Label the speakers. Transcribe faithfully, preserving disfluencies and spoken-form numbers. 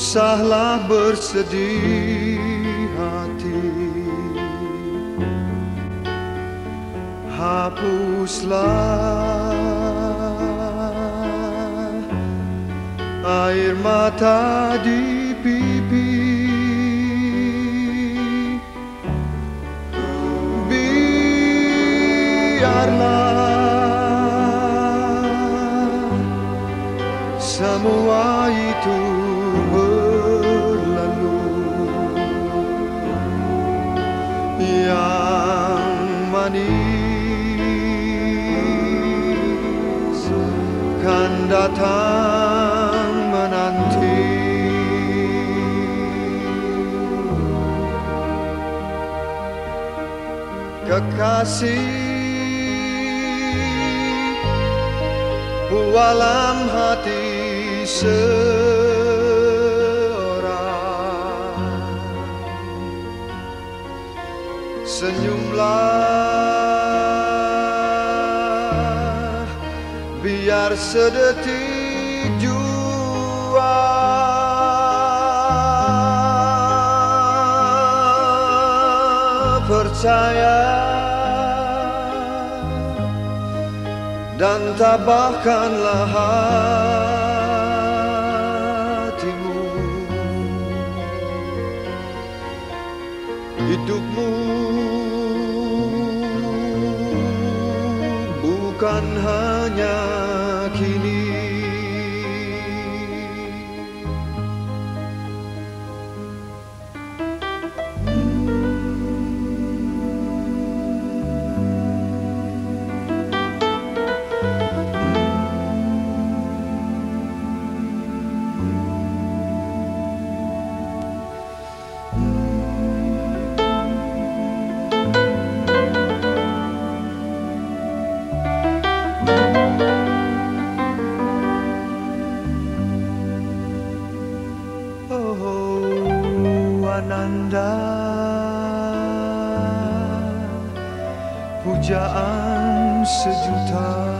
Speaker 1: usahlah bersedih hati, hapuslah air mata di pipi. Biarlah semua itu berlalu, yang manis kan datang menanti. Kekasih, dalam hati seorang, senyumlah biar sedetik jua. Percaya dan tabahkanlah hatimu. Hidupmu bukan hanya kini. Ananda, pujaan sejuta.